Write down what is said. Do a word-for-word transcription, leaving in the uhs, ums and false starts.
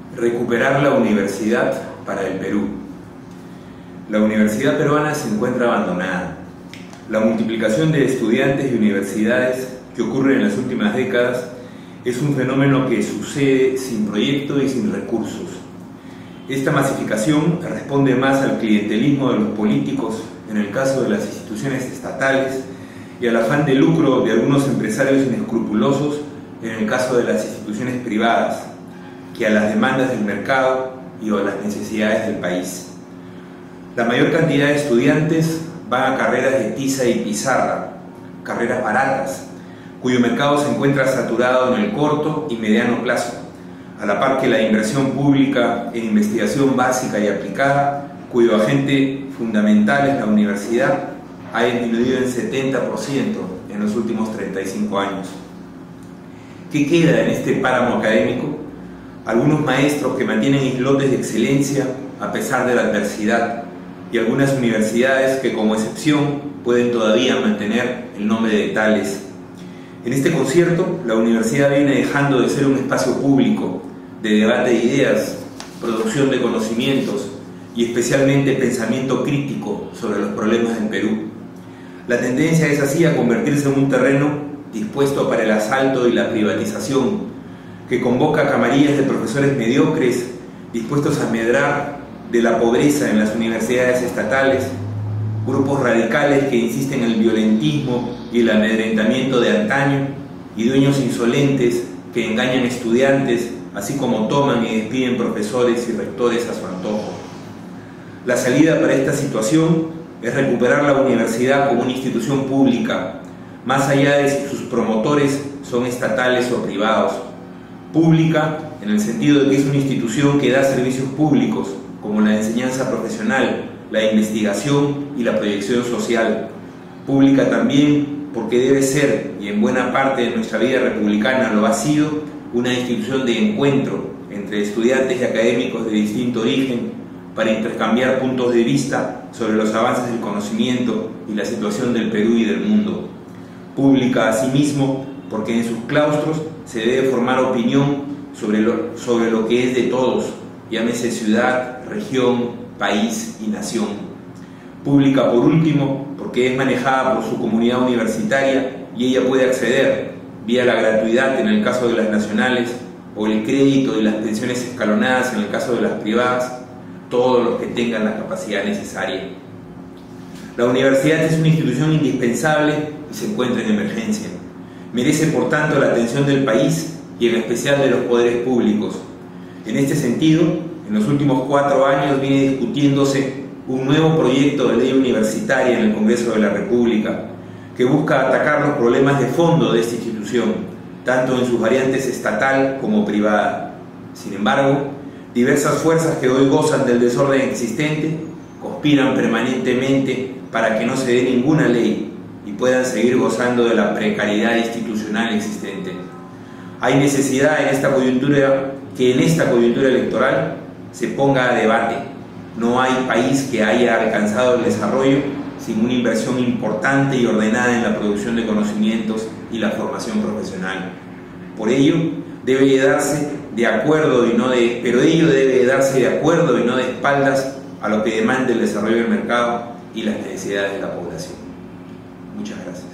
Recuperar la universidad para el Perú. La universidad peruana se encuentra abandonada. La multiplicación de estudiantes y universidades que ocurre en las últimas décadas es un fenómeno que sucede sin proyecto y sin recursos. Esta masificación responde más al clientelismo de los políticos en el caso de las instituciones estatales y al afán de lucro de algunos empresarios inescrupulosos en el caso de las instituciones privadas, que a las demandas del mercado y a las necesidades del país. La mayor cantidad de estudiantes van a carreras de tiza y pizarra, carreras baratas, cuyo mercado se encuentra saturado en el corto y mediano plazo, a la par que la inversión pública en investigación básica y aplicada, cuyo agente fundamental es la universidad, ha disminuido en setenta por ciento en los últimos treinta y cinco años. ¿Qué queda en este páramo académico? Algunos maestros que mantienen islotes de excelencia a pesar de la adversidad y algunas universidades que como excepción pueden todavía mantener el nombre de tales. En este concierto, la universidad viene dejando de ser un espacio público de debate de ideas, producción de conocimientos y especialmente pensamiento crítico sobre los problemas del Perú. La tendencia es así a convertirse en un terreno dispuesto para el asalto y la privatización, que convoca camarillas de profesores mediocres dispuestos a medrar de la pobreza en las universidades estatales, grupos radicales que insisten en el violentismo y el amedrentamiento de antaño, y dueños insolentes que engañan estudiantes, así como toman y despiden profesores y rectores a su antojo. La salida para esta situación es recuperar la universidad como una institución pública, más allá de si sus promotores son estatales o privados. Pública en el sentido de que es una institución que da servicios públicos, como la enseñanza profesional, la investigación y la proyección social. Pública también porque debe ser, y en buena parte de nuestra vida republicana lo ha sido, una institución de encuentro entre estudiantes y académicos de distinto origen para intercambiar puntos de vista sobre los avances del conocimiento y la situación del Perú y del mundo. Pública, asimismo, porque en sus claustros se debe formar opinión sobre lo, sobre lo que es de todos, llámese ciudad, región, país y nación. Pública, por último, porque es manejada por su comunidad universitaria y ella puede acceder, vía la gratuidad en el caso de las nacionales, o el crédito y las pensiones escalonadas en el caso de las privadas, todos los que tengan la capacidad necesaria. La universidad es una institución indispensable y se encuentra en emergencia. Merece, por tanto, la atención del país y en especial de los poderes públicos. En este sentido, en los últimos cuatro años viene discutiéndose un nuevo proyecto de ley universitaria en el Congreso de la República que busca atacar los problemas de fondo de esta institución, tanto en sus variantes estatal como privada. Sin embargo, diversas fuerzas que hoy gozan del desorden existente conspiran permanentemente para que no se dé ninguna ley y puedan seguir gozando de la precariedad institucional existente. Hay necesidad en esta coyuntura que en esta coyuntura electoral se ponga a debate. No hay país que haya alcanzado el desarrollo sin una inversión importante y ordenada en la producción de conocimientos y la formación profesional. Por ello, debe darse de acuerdo y no de, pero ello debe darse de acuerdo y no de espaldas a lo que demanda el desarrollo del mercado y las necesidades de la población. Muchas gracias.